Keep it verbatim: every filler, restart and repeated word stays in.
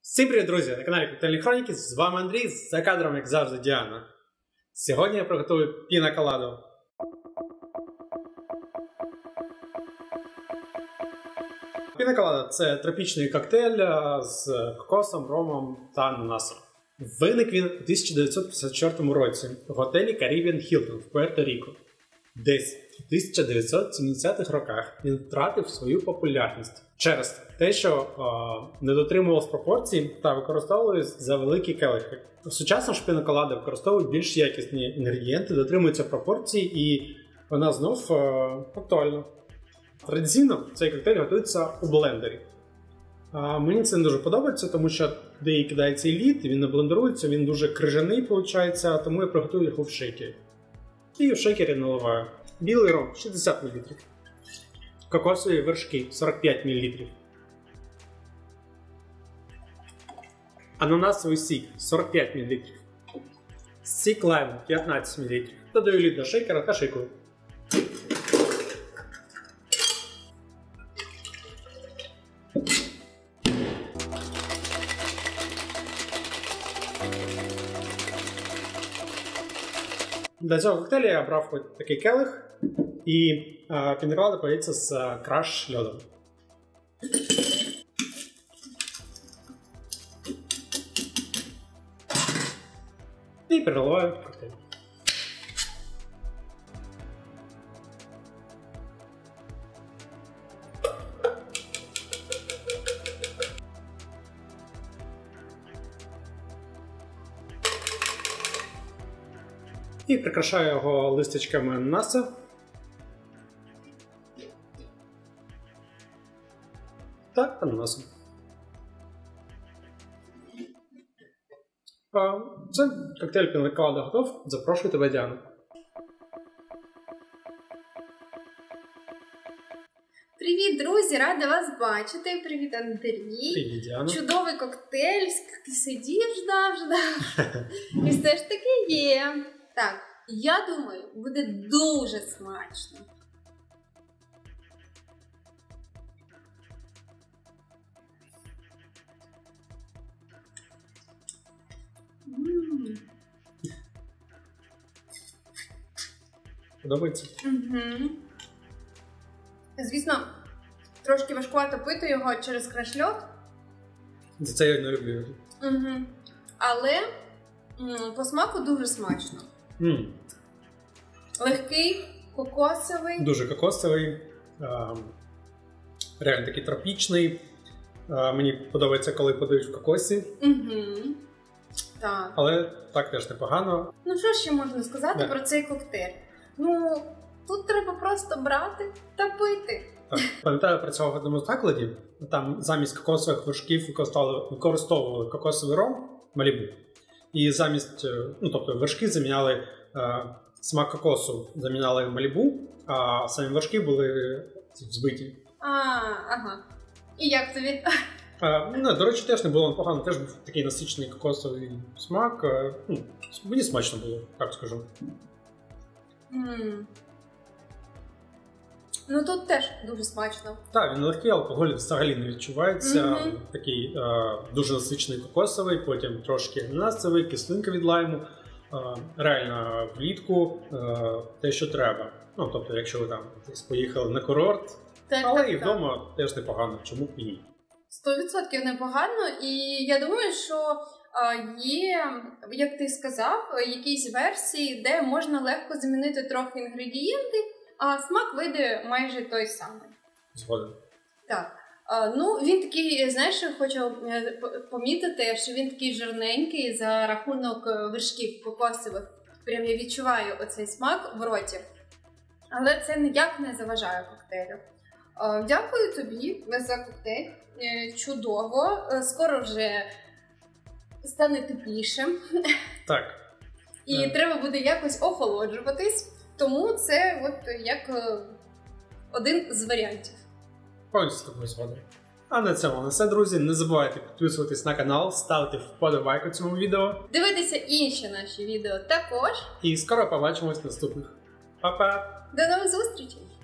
Всім привіт, друзі! На каналі Коктейльні Хроніки, з вами Андрій, за кадром, як завжди, Діана. Сьогодні я приготую піна-коладу. Піна-колада – це тропічний коктейль з кокосом, ромом та ананасом. Виник він у тисяча дев'ятсот п'ятдесят четвертому році в готелі Caribbean Hilton в Пуерто-Ріко. Десь у тисяча дев'ятсот сімдесятих роках він втратив свою популярність через те, що е, не дотримувалось пропорцій та використовувалися за великі келихи. Сучасно ж піна-колада використовують більш якісні інгредієнти, дотримуються пропорцій і вона знов е, актуальна. Традиційно цей коктейль готується у блендері. А мені це не дуже подобається, тому що туди кидається і лід, він не блендерується, він дуже крижаний, виходить, тому я приготую його в шейкері. І в шейкері наливаю білий ром шістдесят мілілітрів, кокосові вершки сорок п'ять мілілітрів, ананасовий сік сорок п'ять мілілітрів, сік лайму п'ятнадцять мілілітрів. Додаю лід до шейкера та шейкую. Для цього коктейля я брав ось такий келих, і е, піна-колада подається з е, краш льодом. І переливаю в коктейль. І прикрашаю його листочками ананаса. Та ананасом. Це коктейль піна-колада готов. Запрошую тебе, Діана. Привіт, друзі! Рада вас бачити. Привіт, Андрій. Привіт, Діана. Чудовий коктейль. Сидів, ждав, ждав. І все ж таки є. Так, я думаю, буде дуже смачно. М-м. Подобається? Угу. Звісно, трошки важкувато пити його через краш-льод. За це я не люблю. Угу. Але м, по смаку дуже смачно. Mm. Легкий, кокосовий. Дуже кокосовий, а, реально такий тропічний. А, мені подобається, коли подають в кокосі. Угу. Так. Але так теж непогано. Ну що ще можна сказати Да. про цей коктейль? Ну, тут треба просто брати та пити. Так. Пам'ятаю, працював в одному закладі, там замість кокосових вершків використовували, використовували кокосовий ром Малібу. І замість, ну тобто вершки заміняли, е, смак кокосу заміняли Малібу, а самі вершки були збиті. А, ага. І як тобі? Е, ну, до речі, теж не було непогано, теж був такий насичений кокосовий смак. Е, ну, мені смачно було, так скажу. Mm. Ну тут теж дуже смачно. Так, він легкий, алкоголь взагалі не відчувається. Mm-hmm. Такий е, дуже насичений кокосовий, потім трошки ананасовий, кислинка від лайму. Е, реально влітку е, те, що треба. Ну, тобто, якщо ви там десь поїхали на курорт, Так, але так, і так. вдома теж непогано, чому б і ні. Сто відсотків непогано, і я думаю, що а, є, як ти сказав, якісь версії, де можна легко змінити трохи інгредієнти, а смак вийде майже той самий. Згоден. Так. А, ну, він такий, знаєш, хочу помітити, що він такий жирненький за рахунок вершків кокосових. Прям я відчуваю оцей смак в роті. Але це ніяк не заважає коктейлю. А, дякую тобі за коктейль. Чудово. Скоро вже стане теплішим. Так. І Так. треба буде якось охолоджуватись. Тому це от як один з варіантів. Повністю з тобою згоден. А на цьому на все, друзі. Не забувайте підписуватись на канал, ставити вподобайку цьому відео. Дивитися інші наші відео також. І скоро побачимось в наступних. Па-па! До нових зустрічей!